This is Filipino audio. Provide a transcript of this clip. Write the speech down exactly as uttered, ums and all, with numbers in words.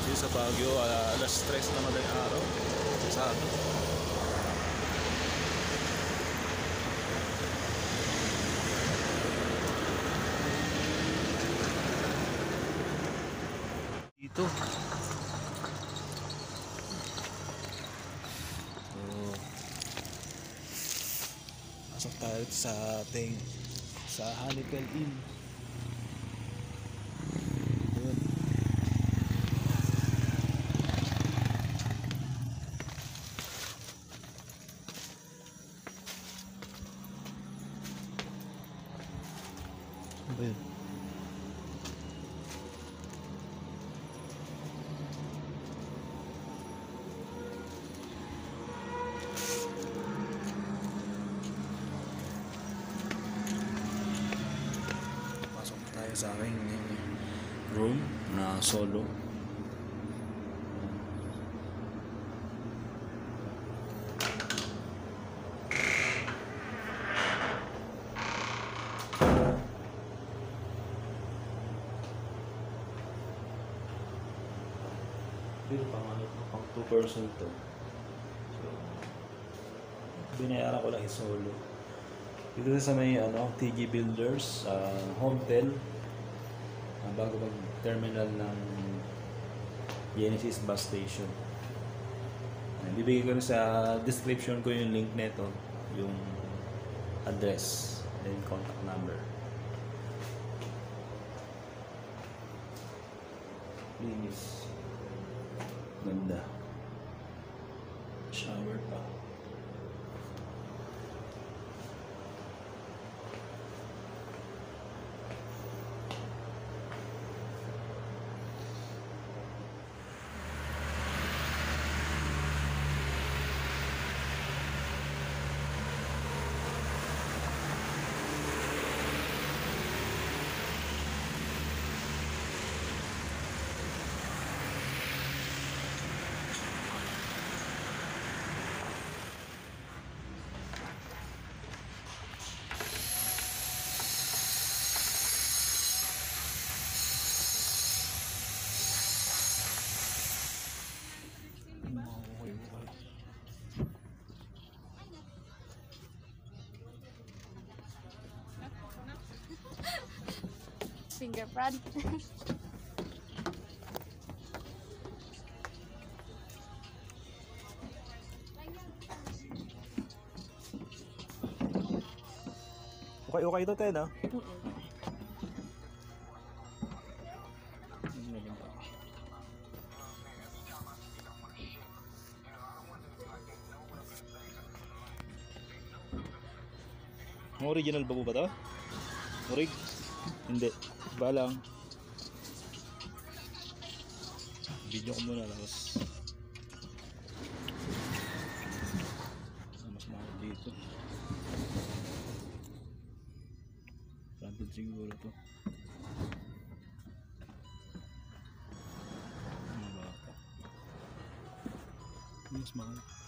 Dito sa Baguio, uh, alas tres na madaling araw. Sado. Dito. So, pasok tayo sa ating sa Hanitel Inn. Yun. Ano ba yun? Pasok tayo sa aking room na solo. Dito pang ano, pang two person to. So, binayaran ko lang i-solo. Dito sa may ano, T G Builders, uh, Hometel, uh, bago mag-terminal ng Genesis Bus Station. Uh, bibigay ko rin sa description ko yung link nito, yung address and contact number. Linis. Ganda. Shower pa. Fingerprint. Okay, okay ito, Ted, ha? Ang original ba po ba ito? Orig? Hindi. Iba lang. Video ko muna tapos mas mahal dito. Branded siguro to. Mga bata. Mas mahal.